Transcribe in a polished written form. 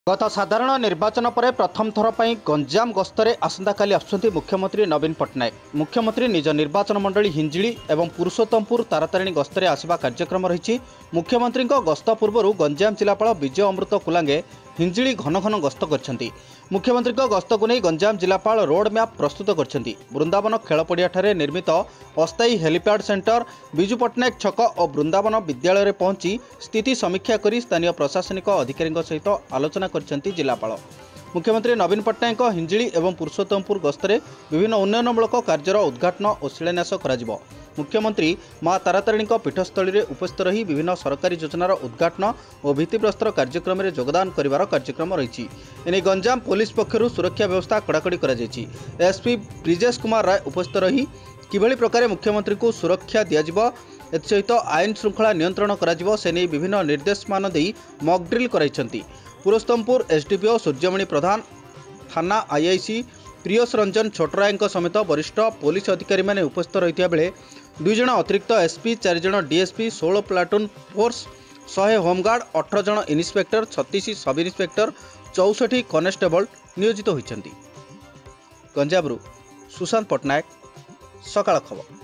गत साधारण निर्वाचन पर प्रथम थर पर गंजाम गस्तरे आसंताकाली आसुछंती मुख्यमंत्री नवीन पट्टनायक। मुख्यमंत्री निज निर्वाचन मंडली हिंजिली एवं पुरुषोत्तमपुर तारातारिणी गस्तरे आसिबा कार्यक्रम रही। मुख्यमंत्री गस्त पूर्व गंजाम जिलापाल विजय अमृत कुलांगे हिंजिली घन घन गस्त करछंती। मुख्यमंत्री गस्त को नहीं गंजाम जिलापाल रोड मैप प्रस्तुत करछंती। वृंदावन खेलपड़िया ठारे निर्मित अस्थायी हेलीपैड सेंटर, विजु पट्टनायक छक और वृंदावन विद्यालय में पहुंची स्थिति समीक्षा कर स्थानीय प्रशासनिक अधिकारी सहित आलोचना करछंती जिलापाल। मुख्यमंत्री नवीन पट्टनायक हिंजिली एवं पुरुषोत्तमपुर गस्तरे विभिन्न उन्नयनमूलक कार्यर उद्घाटन और शिलान्यास कराजिबो। मुख्यमंत्री मां तारातारिणी पीठस्थली में उपस्थित रही विभिन्न सरकारी योजनार उद्घाटन और भित्तिप्रस्तर कार्यक्रम में योगदान करिवार कार्यक्रम रही। एने गंजाम पुलिस पक्षरु सुरक्षा व्यवस्था कड़ाकड़ी करा जायछि। एसपी ब्रिजेश कुमार राय उपस्थित रही किभली प्रकार मुख्यमंत्री को सुरक्षा दियाजिबो सहित आईन श्रृंखला नियंत्रण कराजिबो से नहीं विभिन्न निर्देशमान देई मॉक ड्रिल कराइछंती। पुरुषोत्तमपुर एसडीपीओ सूर्यमणि प्रधान, थाना आईआईसी प्रियस रंजन छोटराय समेत वरिष्ठ पुलिस अधिकारी माने उपस्थित रही बेले 2 जण अतिरिक्त एसपी, 4 जण डीएसपी, 16 प्लाटून फोर्स, 100 होमगार्ड, 18 जण इन्स्पेक्टर, 36 सब इन्स्पेक्टर, 64 कनेस्टेबल नियोजित होइछंती। गंजामरू सुशांत पट्टनायक, सकाळ खबर।